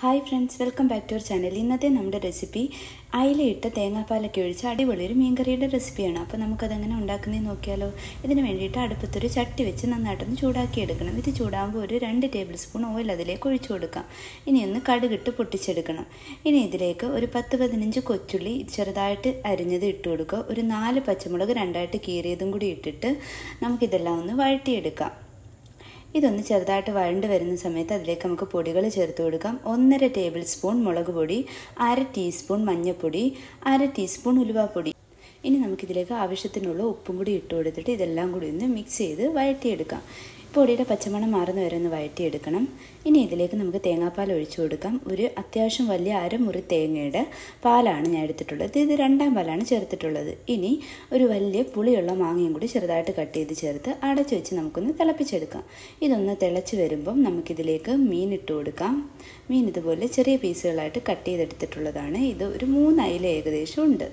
Hi friends, welcome back to our channel. ഇന്നത്തെ നമ്മുടെ recipe അയിലയിട്ട തേങ്ങാപ്പാലൊക്കെ ഒഴിച്ച് അടിപൊളിയൊരു മീൻകറിയുടെ റെസിപ്പിയാണ്. അപ്പോൾ നമുക്കതെങ്ങനെ ഉണ്ടാക്കുന്നതെന്ന് നോക്കിയാലോ. ഇതിന് വേണ്ടിയിട്ട് അടുപ്പത്തൊരു ചട്ടി വെച്ച് നന്നായിട്ടൊന്ന് ചൂടാക്കി എടുക്കണം. ഇത് ചൂടാകുമ്പോൾ ഒരു 2 ടേബിൾ സ്പൂൺ ഓയിൽ അതിലേക്ക് ഒഴിച്ചു കൊടുക്കാം. ഇനി ഒന്ന് കടുകിട്ട് പൊട്ടിച്ചെടുക്കണം. ഇനി ഇതിലേക്ക് ഒരു 10-15 കൊച്ചുള്ളി ചെറുതായിട്ട് അരിഞ്ഞത് ഇട്ട് കൊടുക്കുക. ഒരു 4 പച്ചമുളക് രണ്ടായിട്ട് കീറിയതും കൂടി ഇട്ടിട്ട് നമുക്കിതെല്ലാം ഒന്ന് വഴറ്റിയെടുക്കാം. ഇതൊന്ന് ചെറുതായിട്ട് വഴണ്ട് വരുന്ന സമയത്ത് അതിലേക്ക് നമുക്ക് പൊടികൾ ചേർത്ത് കൊടുക്കാം. 1.5 ടേബിൾ സ്പൂൺ മുളക് പൊടി, 1/2 ടീസ്പൂൺ മഞ്ഞൾപ്പൊടി, 1/2 ടീസ്പൂൺ ഉലുവാപ്പൊടി. ഇനി നമുക്കിതിലേക്ക് ആവശ്യത്തിനുള്ള ഉപ്പും കൂടി ഇട്ട് കൊടുത്തിട്ട് ഇതെല്ലാം കൂടി ഒന്ന് മിക്സ് ചെയ്ത് വഴറ്റിയെടുക്കാം. പൊടിയുടെ പച്ചമണം മാറുന്ന വരെ ഒന്ന് വഴറ്റിയെടുക്കണം. ഇനി ഇതിലേക്ക് നമുക്ക് തേങ്ങാപ്പാൽ ഒഴിച്ചു കൊടുക്കാം. ഒരു അത്യാവശ്യം വലിയ അരമുറി തേങ്ങയുടെ പാലാണ് ഞാൻ എടുത്തിട്ടുള്ളത്. ഇത് 2ാം പാലാണ് ചേർത്തിട്ടുള്ളത്. ഇനി ഒരു വലിയ പുളിയുള്ള മാങ്ങയും കൂടി ചെറുതായിട്ട് കട്ട് ചെയ്ത് ചേർത്ത് അടച്ചു വെച്ച് നമുക്കൊന്ന് തിളപ്പിച്ചെടുക്കാം. ഇതൊന്ന് തിളച്ച് വരുമ്പം നമുക്കിതിലേക്ക് മീൻ ഇട്ട് കൊടുക്കാം. മീൻ ഇതുപോലെ ചെറിയ പീസുകളായിട്ട് കട്ട് ചെയ്തെടുത്തിട്ടുള്ളതാണ്. ഇത് ഒരു 3 അയില ഏകദേശം ഉണ്ട്.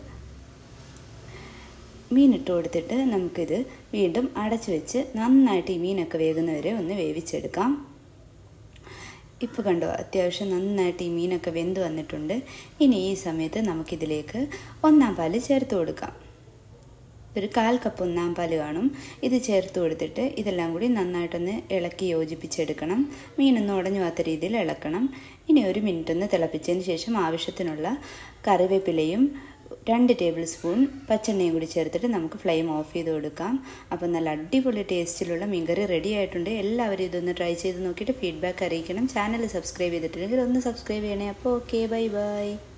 മീൻ ഇട്ട് കൊടുത്തിട്ട് നമുക്കിത് വീണ്ടും അടച്ചു വെച്ച് നന്നായിട്ട് ഈ മീനൊക്കെ വേകുന്നവരെ ഒന്ന് വേവിച്ചെടുക്കാം. ഇപ്പോൾ കണ്ടോ, അത്യാവശ്യം നന്നായിട്ട് ഈ മീനൊക്കെ വെന്ത് വന്നിട്ടുണ്ട്. ഇനി ഈ സമയത്ത് നമുക്കിതിലേക്ക് 1ാം പാല് ചേർത്ത് കൊടുക്കാം. ഒരു 1/4 കപ്പ് 1ാം പാല് കാണും. ഇത് ചേർത്ത് കൊടുത്തിട്ട് ഇതെല്ലാം കൂടി നന്നായിട്ടൊന്ന് ഇളക്കി യോജിപ്പിച്ചെടുക്കണം. മീനൊന്നും ഉടഞ്ഞു പോകാത്ത രീതിയിൽ ഇളക്കണം. ഇനി ഒരു മിനിറ്റ് ഒന്ന് തിളപ്പിച്ചതിന് ശേഷം ആവശ്യത്തിനുള്ള കറിവേപ്പിലയും 2 ടേബിൾ സ്പൂൺ പച്ചെണ്ണയും കൂടി ചേർത്തിട്ട് നമുക്ക് ഫ്ലെയിം ഓഫ് ചെയ്ത് കൊടുക്കാം. അപ്പോൾ നല്ല അടിപൊളി ടേസ്റ്റിലുള്ള മീൻകറി റെഡി ആയിട്ടുണ്ട്. എല്ലാവരും ഇതൊന്ന് ട്രൈ ചെയ്ത് നോക്കിയിട്ട് ഫീഡ്ബാക്ക് അറിയിക്കണം. ചാനൽ സബ്സ്ക്രൈബ് ചെയ്തിട്ടില്ലെങ്കിൽ ഒന്ന് സബ്സ്ക്രൈബ് ചെയ്യണേ. അപ്പോൾ ഓക്കെ, ബൈ ബൈ.